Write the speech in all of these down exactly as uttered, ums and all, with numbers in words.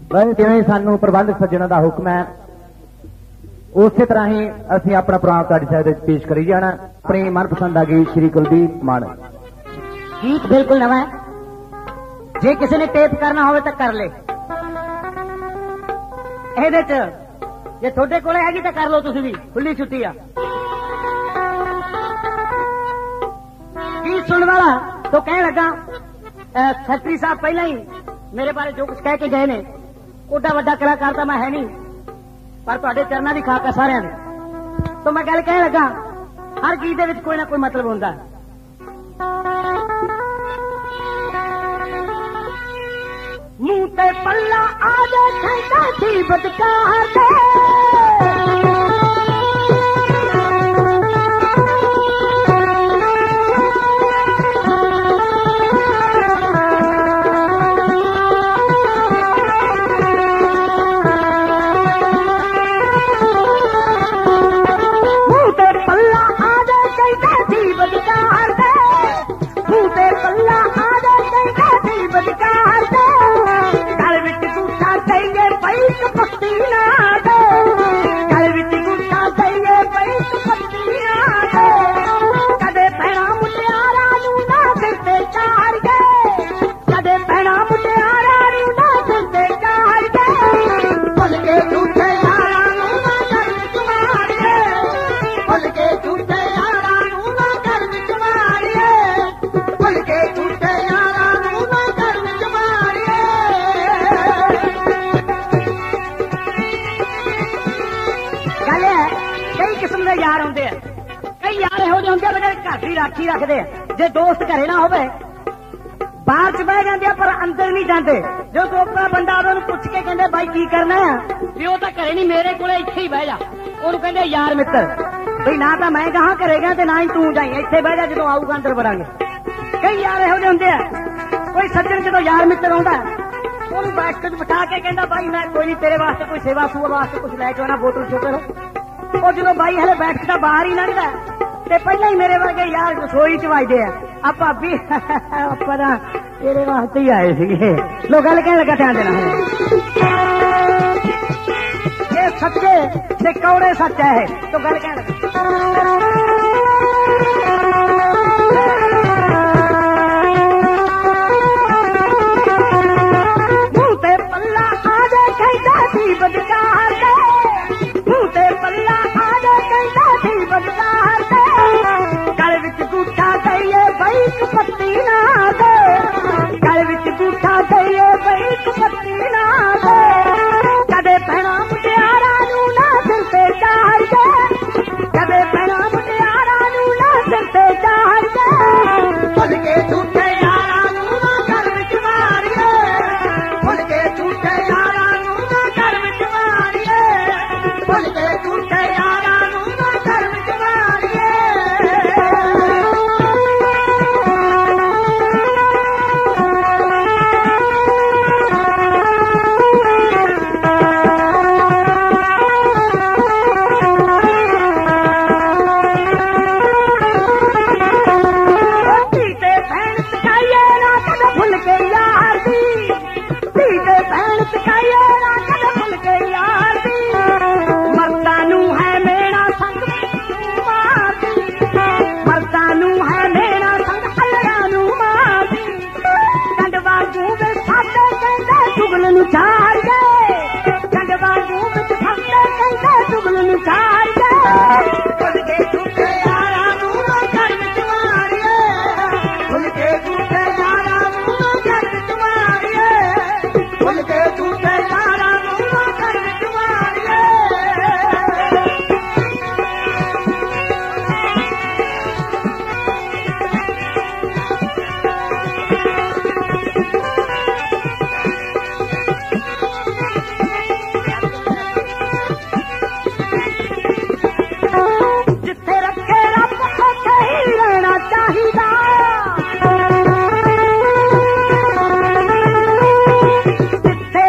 जिवें सानू प्रबंधक सज्जणों का हुक्म है उस तरह ही असीं अपना प्रोग्राम तुहाडी साइड विच पेश करी जाना। अपनी मनपसंद आ गई श्री कुलदीप मान गीत बिल्कुल नवा है, जे किसी ने टेप करना हो तो कर ले। ਇਹਦੇ ਚ ਜੇ ਤੁਹਾਡੇ ਕੋਲੇ ਹੈਗੀ ਤਾਂ ਕਰ ਲਓ, ਤੁਸੀਂ ਵੀ ਖੁੱਲੀ ਛੁੱਟੀ ਆ। ਗੀਤ ਸੁਣਨ ਵਾਲਾ तो कहने लगा छत्री साहब पहले ही मेरे बारे जो कुछ कह के गए ने, ओडा वड्डा कलाकार तो मैं है नहीं, पर तुहाडे चरणा दी खाक है सारियां ने। तो मैं गल कहने लगा हर गीत दे विच कोई ना कोई मतलब हुंदा है। मुंह ते पल्ला आ जाए खैता थी बदकार दे, राखी रखते जे दोस्त घरे ना होवे बाहर च बह जाते पर अंदर नहीं जाते। जो दोस्ता बंदा आवे पूछ के कहते भाई की करना है भी वो तो घरे नहीं मेरे को इत्थे ही बह जा, ओनू कहते यार मित्र भाई ना तो मैं कहा घरे गया ते ना ही तू जाई, इत्थे बह जा, जो आऊगा अंदर वड़ांगे। कई यार इहो जिहे हुंदे आ, कोई सज्जन जो यार मित्र आउंदा ओनू बैठ के बिठा के कहता भाई मैं कोई नहीं तेरे वास्ते कोई सेवा सूवा वास्ते कुछ लैके आना बोतल शोकर। और जो भाई हले बैठ के बाहर ही लंघदा ते पहले ही मेरे वर्गे यार रसोई च वजदे आ, आ भाभी अपना तेरे वास्ते ही आए सीगे। लो गल कहने लगा ध्यान देना ये सच्चे ते कौड़े सच है। तो गल कहने लगा मुंह ते पल्ला आ जाए कहता थी बदकार दे, मुंह ते पल्ला आ जाए कहता थी बदकार दे, गल विच गूठा दईए बई पत्ती ना दे, गल विच गूठा दईए बई पत्ती ना दे, कदे भैणा मुटियारा नू ना सिर ते चाढ़ के, कदे भैणा मुटियारा नू ना सिर ते चाढ़ के, भुल के झूठे यारा नू ना घर विच मारिए, भुल के झूठे यारा नू ना घर विच मारिए, भुल के झूठे यारा नू ना घर विच मारिए। चार गए चंडवा मुंह विच फंदे कहंदे चुगल चार गए, भुल के झूठे यारा नू ना घर विच मारिए, भुल के झूठे यारा नू ना घर विच मारिए, भुल के झूठे यारा नू ना घर विच मारिए। जिथे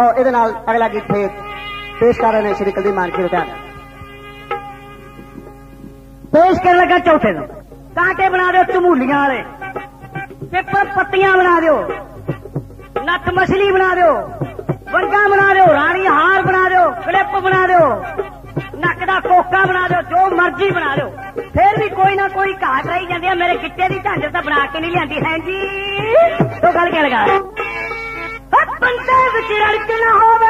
ਲੋ ਇਹਦੇ ਨਾਲ ਅਗਲਾ ਗੀਤ ਫੇਰ ਪੇਸ਼ ਕਰ ਰਹੇ ਨੇ ਸ਼੍ਰੀ ਕੁਲਦੀਪ ਮਾਨ ਕੀ ਰਿਟਰਨ ਪੇਸ਼ ਕਰਨ ਲੱਗਾ ਚੌਥੇ ਨੂੰ ਕਾਂਟੇ ਬਣਾ ਦਿਓ ਝਮੂਲੀਆਂ ਵਾਲੇ ਪੇਪਰ ਪੱਤੀਆਂ ਬਣਾ ਦਿਓ ਨੱਥ ਮਛਲੀ ਬਣਾ ਦਿਓ ਵੰਗਾਂ ਬਣਾ ਦਿਓ ਰਾਣੀ ਹਾਰ ਬਣਾ ਦਿਓ ਕਲਿੱਪ ਬਣਾ ਦਿਓ ਨੱਕ ਦਾ ਕੋਕਾ ਬਣਾ ਦਿਓ ਜੋ ਮਰਜ਼ੀ ਬਣਾ ਦਿਓ ਫੇਰ ਵੀ ਕੋਈ ਨਾ ਕੋਈ ਘਾਟ ਰਹੀ ਜਾਂਦੀ ਹੈ ਮੇਰੇ ਗਿੱਟੇ ਦੀ ਝਾਂਜਰ ਤਾਂ ਬਣਾ ਕੇ ਨਹੀਂ ਲਿਆਂਦੀ ਹੈ ਜੀ ਤੋ ਗੱਲ ਕਿਆ ਲਗਾ ਬੰਦੇ ਵਿੱਚ ਰੜਕ ਨਾ ਹੋਵੇ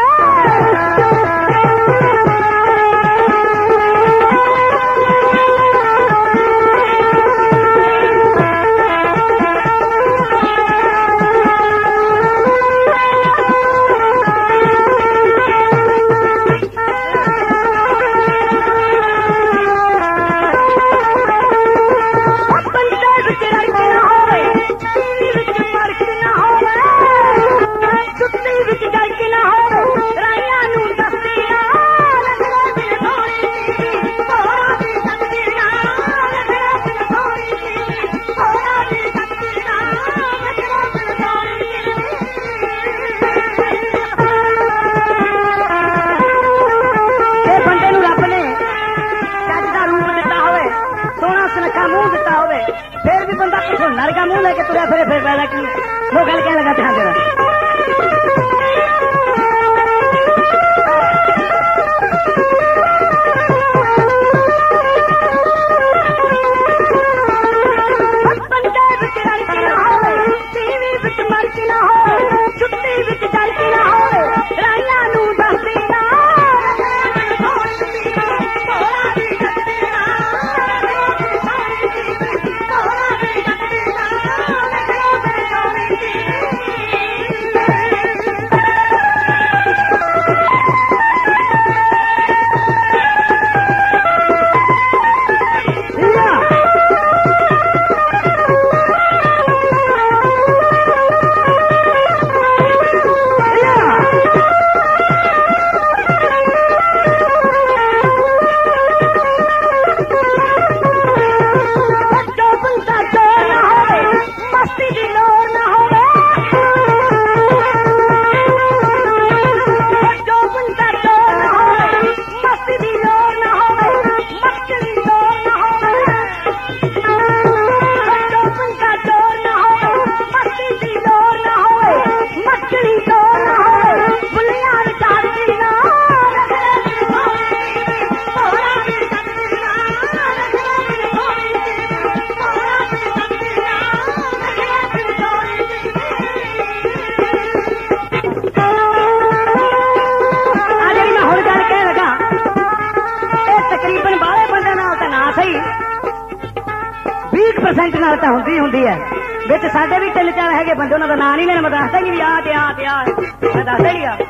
ਹੁੰਦੀ ਹੁੰਦੀ ਹੈ ਵਿੱਚ ਸਾਡੇ ਵੀ ਤਿੰਨ ਚਾਰ ਹੈਗੇ ਬੰਦੇ ਉਹਨਾਂ ਦਾ ਨਾਂ ਨਹੀਂ ਲੈਣਾ ਮੈਂ ਦੱਸਦਾ ਹੀ ਵੀ ਆ ਤੇ ਆ ਤੇ ਆ ਮੈਂ ਦੱਸਦਾ ਹੀ ਆ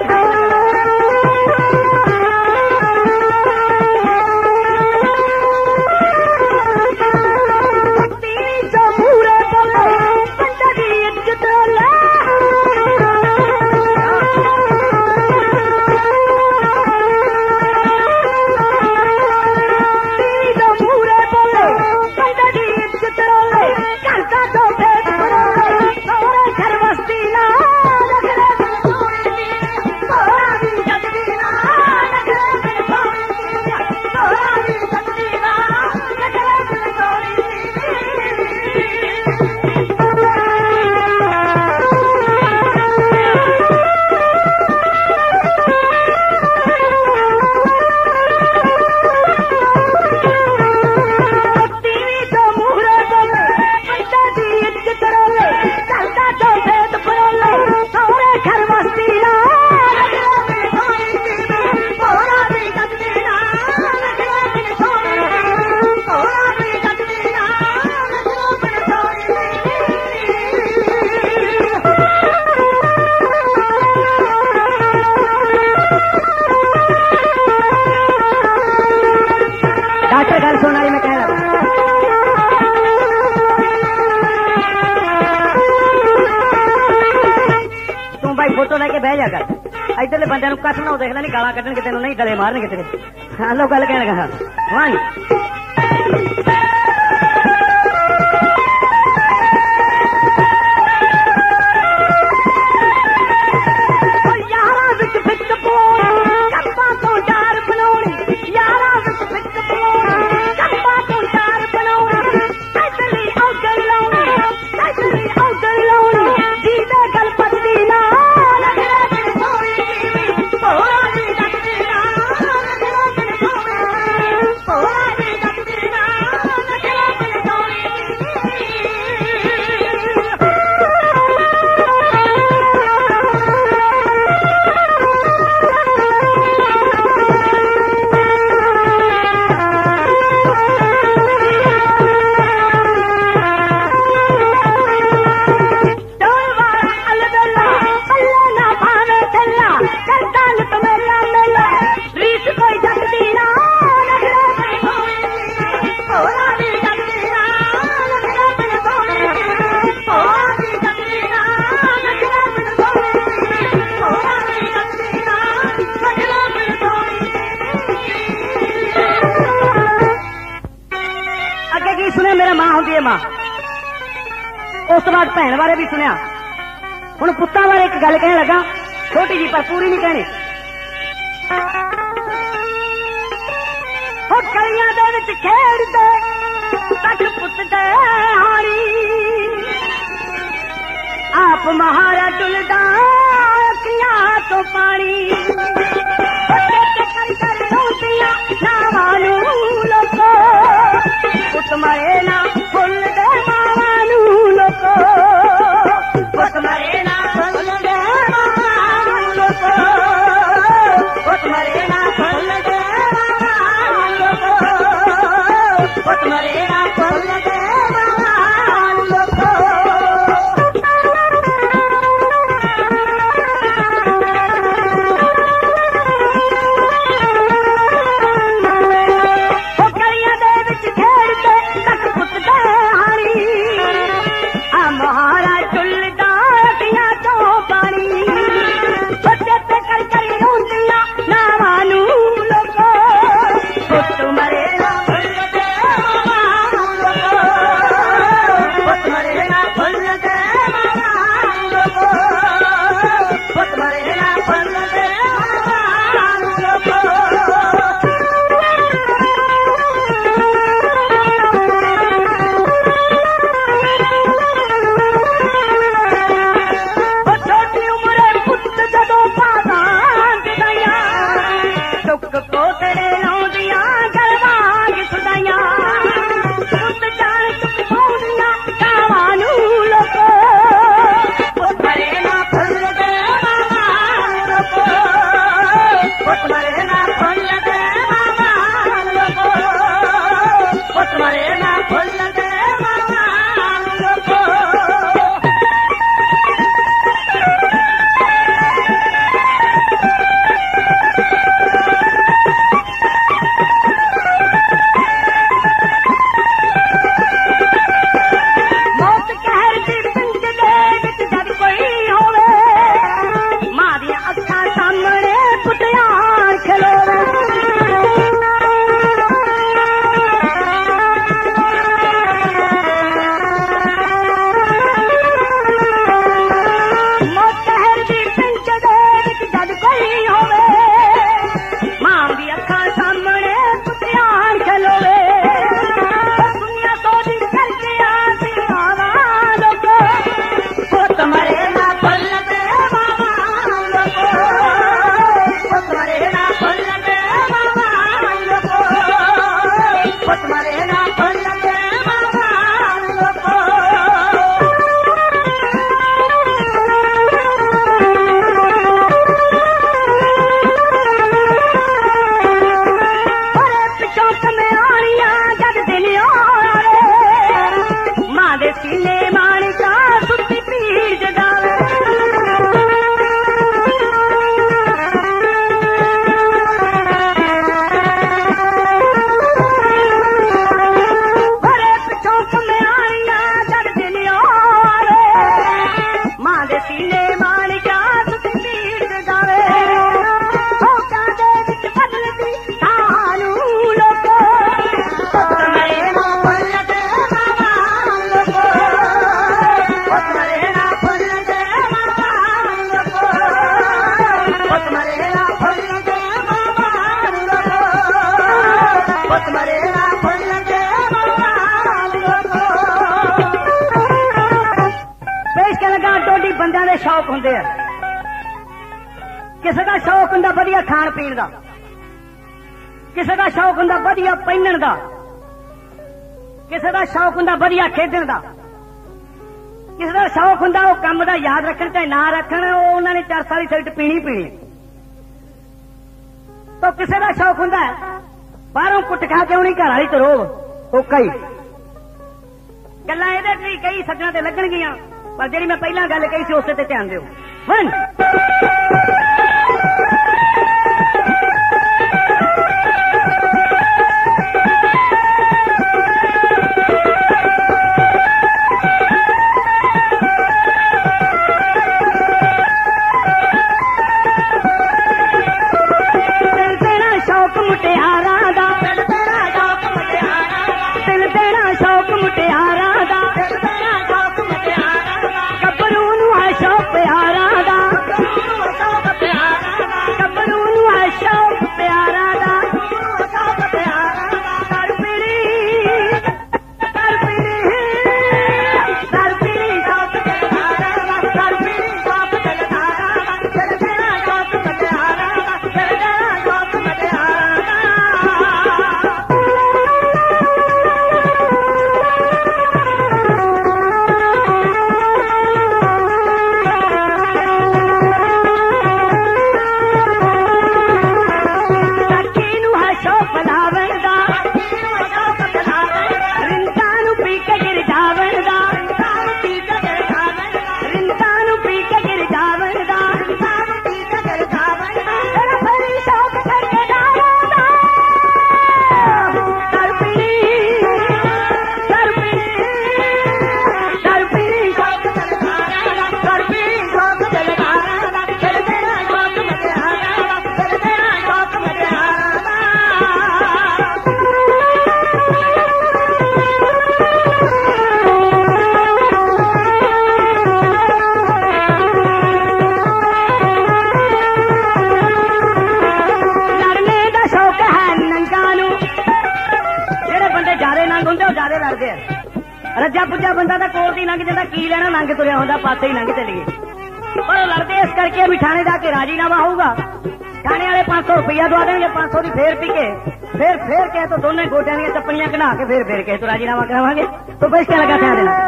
इधरले बंदे कसना देखना नहीं गाला कटन तेन नहीं गले मारन तेरे हाँ लो गल कहने कहा हाँ है मां। उस तो बाद भैन बारे भी सुनिया। हुण पुत्तां बारे एक गल कहण लगा, छोटी जी पर पूरी नहीं कहनी। हो गलियां दे विच खेडदे तक पुत दे हारी, आप महारा डुलदा अखियां तो पानी। कर कर रोटियां नावां नूं लोको, पुत मरे ना फुल दे मावां नूं लोको, पुत मरे ना फुल दे मावां नूं लोको, पुत मरे ना फुल दे मावां नूं लोको, पुत मरे ना फुल दे मावां नूं लोको। शौक होंगे किसी का शौक होंगे वधिया खाण पीण का, किसी का शौक होंगे वधिया पहनण का, किसी का शौक होंगे वधिया खेडण का, किसी का शौक होंगे वो काम का याद रखण चाहे ना रखण, उन्होंने चार सारी सिगरेट पीनी पीनी। तो किसी का शौक होंगे बाहरों कुट खा के आनी घर वाली तो रोब तो कई गल्लां इहदे च कई सज्जणां ते लगणगीआं, पर जी मैं पहला गल कही सी उसे ते ध्यान दिओ। वन शौक मुटियारा दा, दिल तेरा शौक मुटियारा, दिल तेरा शौक मुटियारा ਹੁੰਦੇ ਉਹ ਜ਼ਿਆਦਾ ਲੜਦੇ ਆ। ਰੱਜਾ ਪੁੱਜਾ ਬੰਦਾ ਤਾਂ ਕੋਲ ਦੀ ਲੰਘ ਜਾਂਦਾ, ਕੀ ਲੈਣਾ, ਲੰਘ ਤੁਰਿਆ ਹੁੰਦਾ, ਪਾਸੇ ਹੀ ਲੰਘ ਚਲੀਏ। ਪਰ ਉਹ ਲੜਦੇ ਇਸ ਕਰਕੇ ਵੀ ਥਾਣੇ ਜਾ ਕੇ ਰਾਜੀਨਾਮਾ ਹੋਊਗਾ, ਥਾਣੇ ਵਾਲੇ ਪੰਜ ਸੌ ਰੁਪਇਆ ਦਵਾ ਦੇਣਗੇ, ਪੰਜ ਸੌ ਦੀ ਫੇਰ ਪੀ ਕੇ ਫੇਰ ਫੇਰ ਕੇ ਤੋਂ ਦੋਨੇ ਗੋਟਿਆਂ ਦੀਆਂ ਚੱਪਣੀਆਂ ਕਢਾ ਕੇ ਫੇਰ ਫੇਰ ਕੇ ਤੋਂ ਰਾਜੀਨਾਮਾ ਕਰਾਵਾਂਗੇ। तो बेश क्या लगा ध्यान देना।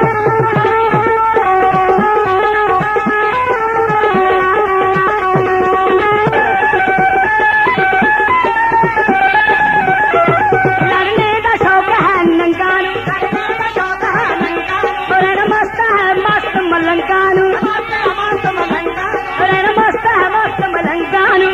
लड़ने का शौक है नंगानू, मस्त है मस्त मलंगानू, मस्त है मस्त मलंगानू।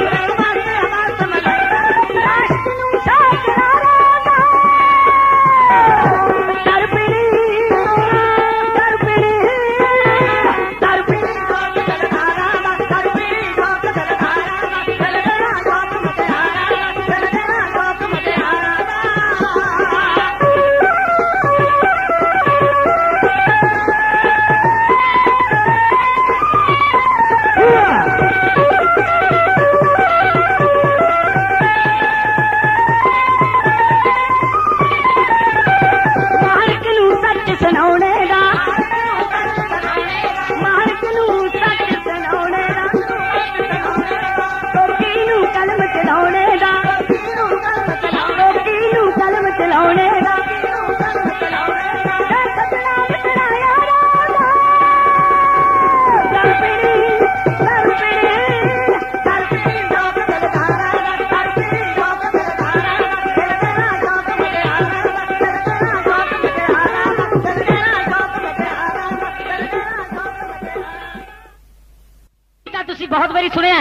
बहुत बारी सुने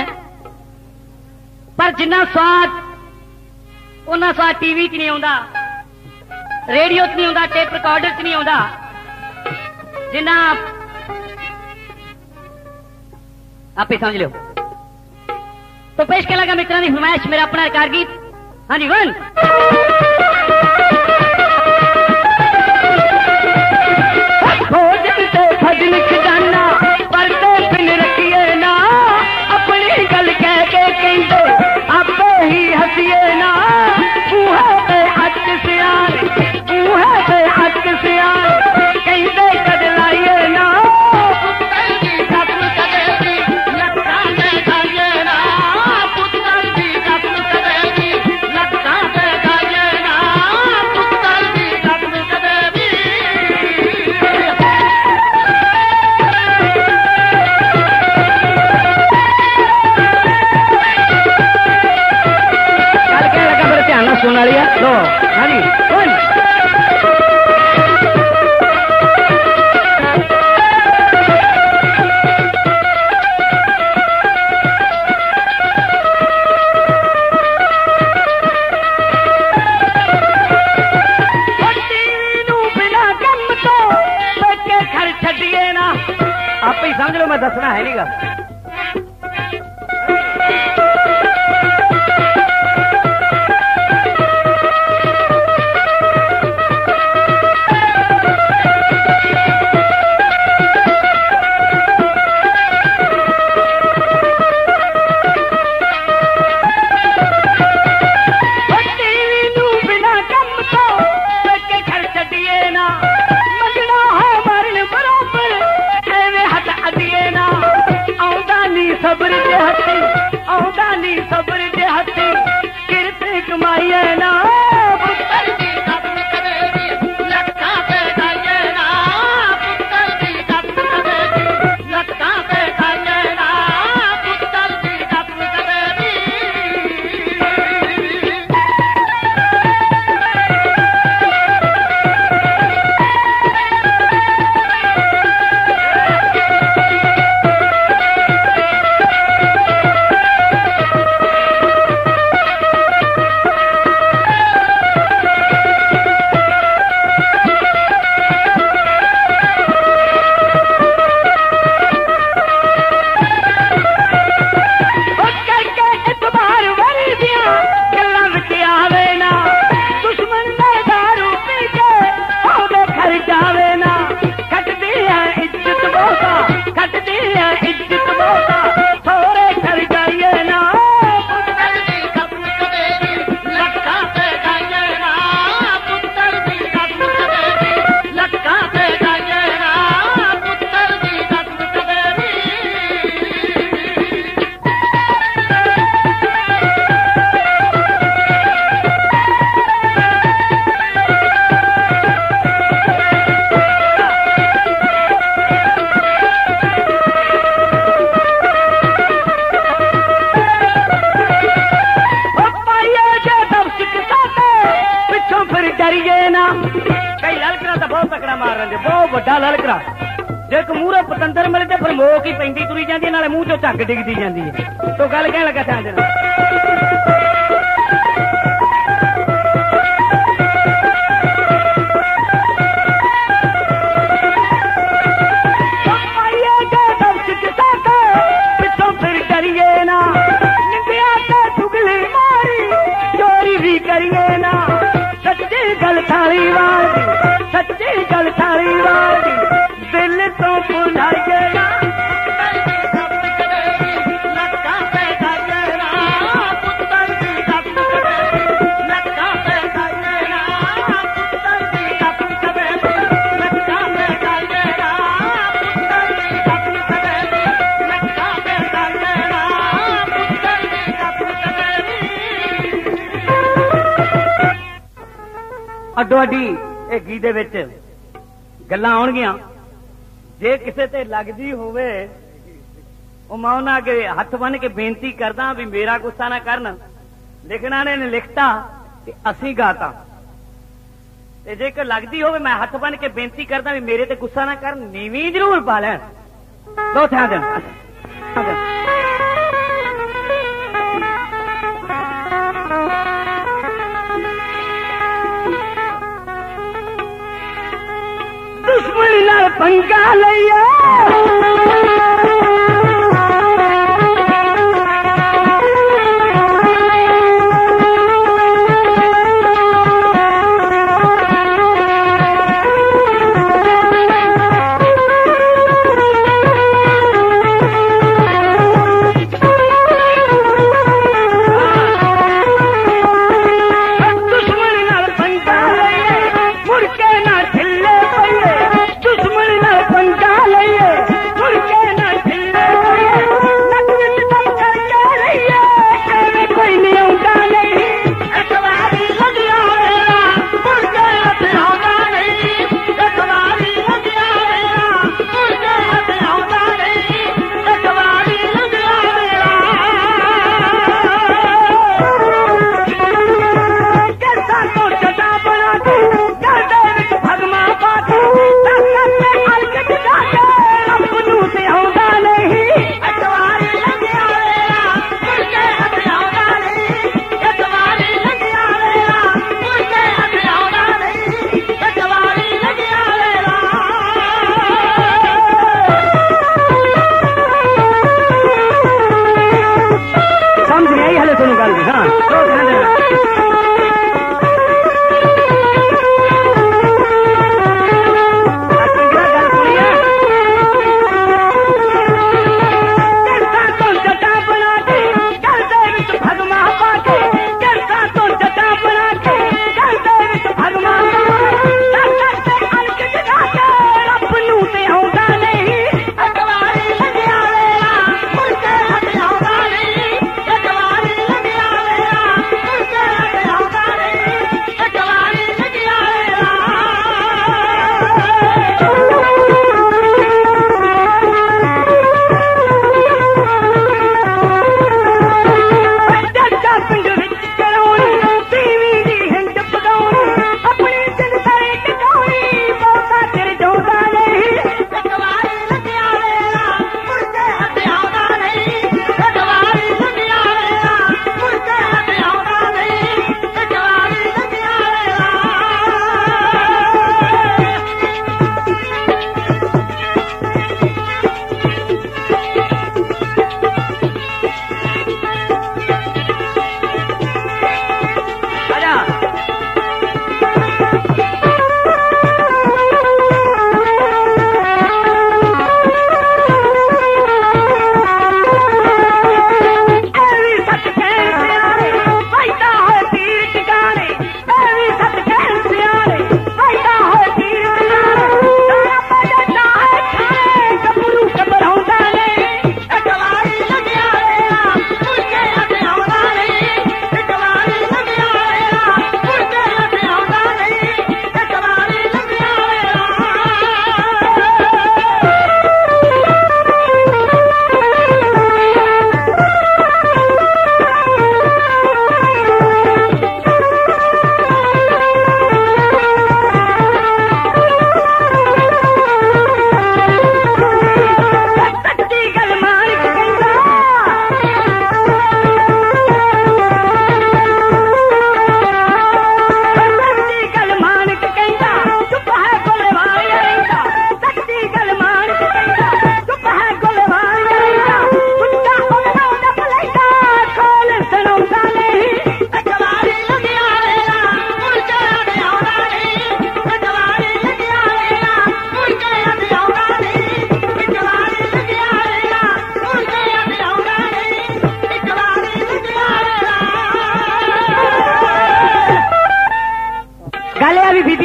पर जिन्ना स्वाद उन्ना स्वाद टीवी च नहीं आता, रेडियो च नहीं आता, टेप रिकॉर्डर च नहीं आता, जिन्ना आप ही समझ लो। तो पेश कर लगा मित्रों की फरमाइश मेरा अपना रिकॉर्ड गीत। हाँ जी वन भोजन से भजन खजाना परते बिन रखिए ना, अपनी गल कह के कहते आपे ही हसीए ना। बूहे पे अटक सियार, बूहे पे अटक सियार कहते कद लाइए ना। सुना लिया लो। हाँ जी वन बिना कम तो बच्चे घर छड़िए ना। आप ही समझ लो, मैं दसना है नहीं गा। सबर दे हथी आउंदा नी, सबर दे हथी किरते कमाईए ना। पुत्तर दी कदम करेगी लखा पे खाइए ना, पुत्तर दी कदम करेगी लखा पे खाइए ना, पुत्तर दी कदम करेगी। फिर डरिए ना। कई ललकरा तो बहुत तकड़ा मार रहे बहुत बड़ा ललकरा जे एक मूहरे पतंदर मिले फिर मोक ही पैंदी तुरी जाती नाले मूँह चो झग डिगदी जाती है। तो गल कह लगा ध्यान देना पिछों फिर डरिए ना निंदिया ते चुगली मारी चोरी भी करिए ना। सच्ची गल थारी वाली सच्ची गल थारी वाली दिल तो भुलाइए ना। ਅੱਡੋ ਅੱਡੀ ਇਹ ਗੀਤ ਦੇ ਵਿੱਚ ਗੱਲਾਂ ਆਉਣਗੀਆਂ ਜੇ ਕਿਸੇ ਤੇ ਲੱਗਦੀ ਹੋਵੇ ਉਹ ਮੈਂ ਉਹਨਾਂ ਅੱਗੇ ਹੱਥ ਬੰਨ ਕੇ ਬੇਨਤੀ ਕਰਦਾ ਵੀ ਮੇਰਾ ਗੁੱਸਾ ਨਾ ਕਰਨ। ਲਿਖਣਾ ਨੇ ਲਿਖਤਾ ਤੇ ਅਸੀਂ ਗਾਤਾ ਤੇ ਜੇਕਰ ਲੱਗਦੀ ਹੋਵੇ ਮੈਂ ਹੱਥ ਬੰਨ ਕੇ ਬੇਨਤੀ ਕਰਦਾ ਵੀ ਮੇਰੇ ਤੇ ਗੁੱਸਾ ਨਾ ਕਰਨ ਨੀਵੀਂ ਜ਼ਰੂਰ ਪਾ ਲੈਣ। ਦੋ ਥਾਂ ਦੇ दुश्मन नाल पंगा लिया मुड़ के ना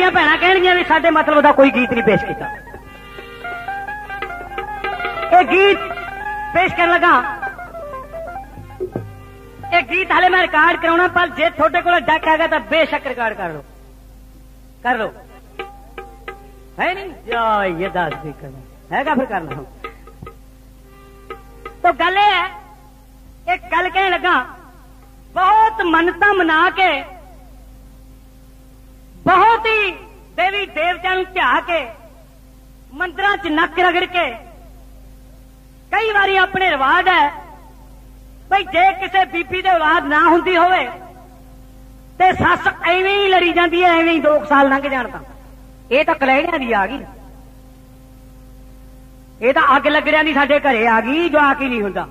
साडियां भैणां कहणगियां भी साडे मतलब दा कोई गीत नहीं पेश किया। ये गीत पेश करन लगा, ये गीत हाले मैं रिकॉर्ड कराउणा, पर जे थोड़े कोल डक हैगा तो बेशक रिकॉर्ड कर लो, कर लो, है नहीं जो ये दस भी करना हैगा फिर कर लो। तो गल ये है, एक गल कहने लगा, बहुत मन्नतां मना के, बहुत ही देवी देवतियां नूं ध्या के, मंदिरां च नक रगड़ के, कई बारी अपने रिवाज है भाई जे किसी बीबी दे औलाद ना हुंदी होवे ते सस एवें ही लड़ी जाती है, एवें ही दो साल लंघ जाण तां ये तां कलैड़ियां दी आ गई, ये तां अग लगड़ियां दी साडे घरे आ गई जो आ के नहीं हुंदा।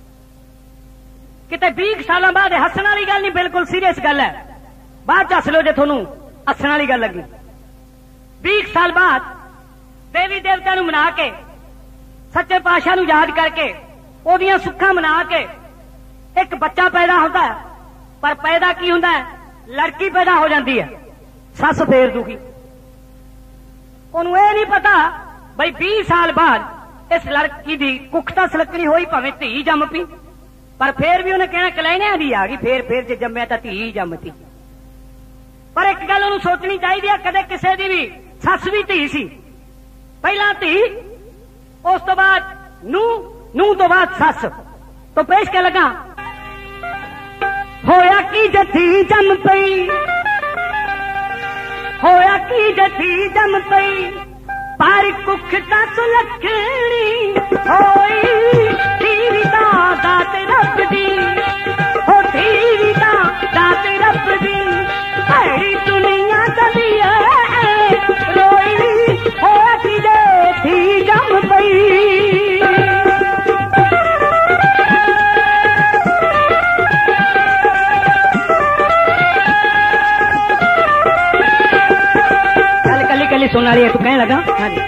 किते बीस साल बाद हसन वाली गल नहीं, बिल्कुल सीरियस गल है, बाद दस लो जे तुहानूं हसन वाली गल लगी। बीस साल बाद देवी देवता नूं मना के, सच्चे पातशाह नूं याद करके, ओदियां सुखां मना के एक बच्चा पैदा होता है, पर पैदा की होता है, लड़की पैदा हो जाती है, सस फेर दुखी। उन्होंने ये नहीं पता भाई बीस साल बाद इस लड़की की कुख तो सलकनी हुई, भावें धी जम पी, पर फिर भी उन्हें कहना कलैणियां दी आ गई, फिर फिर जे जम्मिया तो धी जमती। पर एक गल उन्होंने सोचनी चाहिए, कदे किसी की भी सस भी धी सी, पहला धी, उस तो बाद नू, नू तो बाद सस। तो पेश क्या लगा, होया की जथी जम पई, होया की जथी जम पई, पर कुख ता सुलखणी होई, धीरी दा दात रब दी, हो धीरी दा दात रब दी, सारी दुनिया दबी रोई, होया की जथी जम पई। सुन रही है तू कहने लगा, हाँ जी।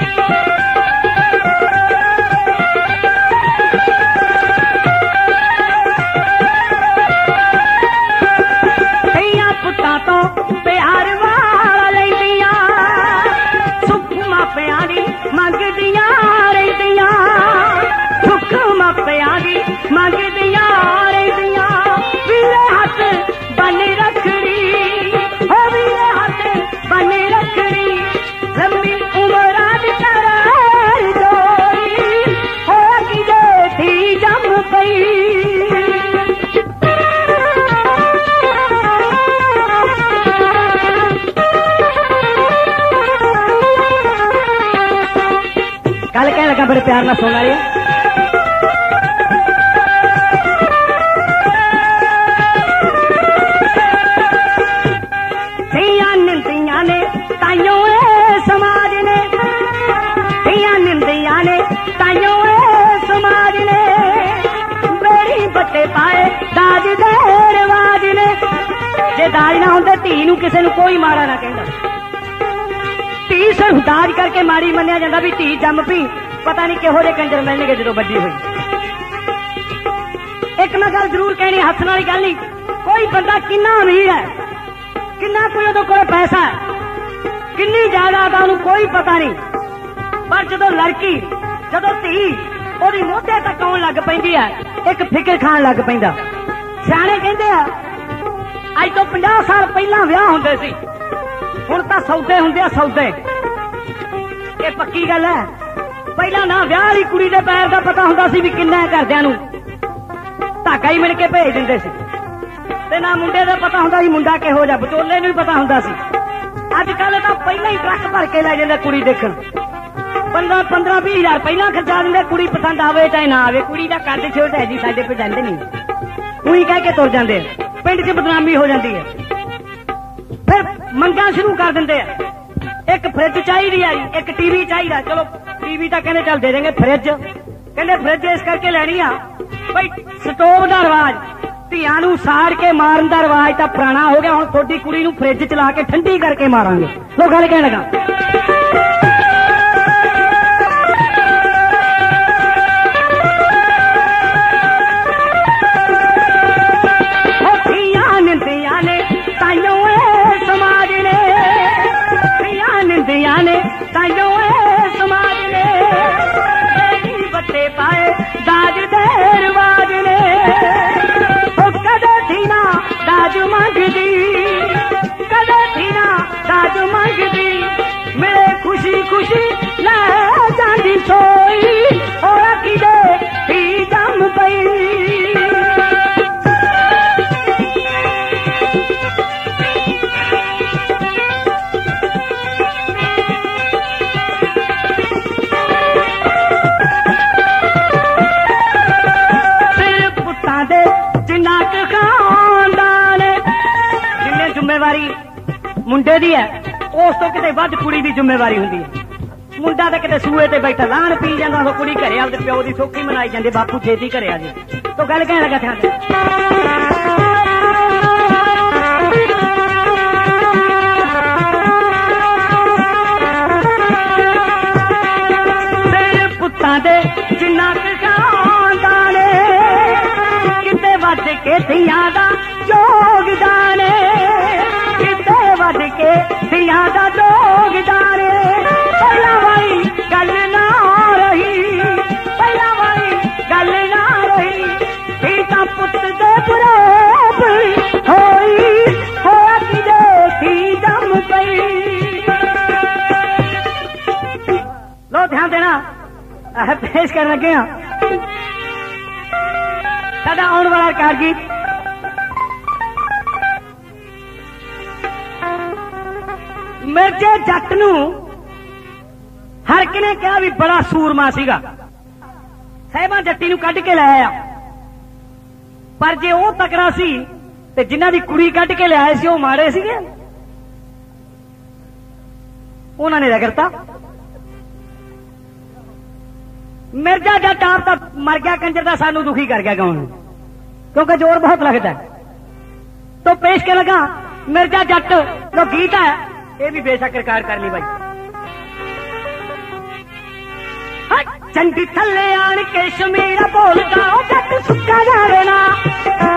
धीया पुत्तां तो प्यार वाल लैंदियां, सुख मापियां दी मंगदियां रहिंदियां, सुख मापियां दी मंगदियां रहिंदियां, वीरे हथ बन रखड़ी, हो वीरे हथ बन रखड़ी, लंबी उमरा दी करार जोई, हो की जेठी जम पई। कल कहने लगा बड़े प्यार ना सुना रही है, समाज ने धियां निंदियां ने ताइयों समाज ने, बेड़ी बट्टे पाए दाज दे रिवाज ने, जे दाज ना होंदे धी नूं किसे नूं कोई माड़ा ना कहंदा, धी सिर्फ दाज करके माड़ी मन्निया जांदा भी धी जम पी, पता नहीं किहो जे कंजर मिलणगे जदों वड्डी होई। एक मैं गल जरूर कहनी, हੱਸਣ वाली गल नहीं, कोई बंदा किन्ना अमीर है, किन्ना कोई उहदे कोल पैसा है, किन्नी जायदाद उन्होंने कोई पता नहीं, पर जदों लड़की जदों धी ओदी मोढे तक आउण लग पैंदी है, एक फिक्र खान लग पैंदा। सियाणे कहंदे आ अज तो पचास साल पहला विआह हुंदे सी, हुण तां सौदे हुंदे आ सौदे, ये पक्की गल है। पहला ना विआह वाली कुड़ी दे पैर दा पता हुंदा सी भी किन्ना है, घरदिआं नूं धागा ही मिल के भेज दिंदे सी, ते ना मुंडे दा पता हुंदा सी मुंडा किहो जिहा, विचोले नूं भी पता हुंदा सी। अजकल तो पहले ही ट्रक भर के लै जाते कुड़ी देखण, पंद्रह पंद्रह भी हजार पहला खर्चा देंगे, कुड़ी पसंद आवे चाहे ना आवे, कुड़ी का कद छोटा है जी, साडे पे जाते नहीं, उही कह के तुर जाते, पिंड च बदनामी हो जाती है। फिर मंगा शुरू कर देंगे, एक फ्रिज चाहिए है, एक टीवी चाहिए, चलो टीवी तो कहते चल दे देंगे, फ्रिज कहते फ्रिज इस करके लैनी आ भाई स्टोव का रिवाज, धियां नूं साड़ के मारन का रिवाज तो पुराना हो गया, हुण थोड़ी कुड़ी नूं फ्रिज चला के ठंडी करके मारांगे। लोग गल कहण लगा, धियां निंदियां ने ताइयों समाज ने, ताइयों समाज ने बट्टे पाए दाज दे रिवाज ने कदे थी ना दाज मंगदी कदे थी ना दाज मंगदी मेरे खुशी खुशी ले जांदी सोई और किदे थी जम पई मुंडे दी है उस तो किते वध कुड़ी दी जिम्मेवारी हुंदी है मुंडा ते किते सूए ते बैठा लाण पी जांदा हो कुड़ी घरे आपदे प्यो दी सौखी मनाई जांदे बापू छेती घरे आ जी तो गल कहण लगा था पुत्तां दे जिन्ना खानदान किते वध के धियां दा योगदान वध के दिया दा योगदान पहला वाली गल ना रही पहला वाली गल ना रही सीता पुत दे पुराप होई होया किदे थी जम पई लो ध्यान देना पेश कर लगे हाँ साडा आने वाला कार गीत मिर्जे जट नू हर किने कहा भी बड़ा सूरमा सीगा साहिबा जट्टी नू कढ के लाया पर जे वो तकड़ा सी ते जिन्हां दी कुड़ी कढ के लाए सी वो माड़े सीगे उन्हां ने रगड़ता मिर्जा जट आप तो मर गया कंजर दा सानू दुखी कर गया गाँव क्योंकि जोर बहुत लगता है तो पेश के लगा मिर्जा जट जो गीत है ये भी बेशक रिकॉर्ड कर ली भाई चंडी थले आन के शमीरा बोलदा जट सुक्का जावे ना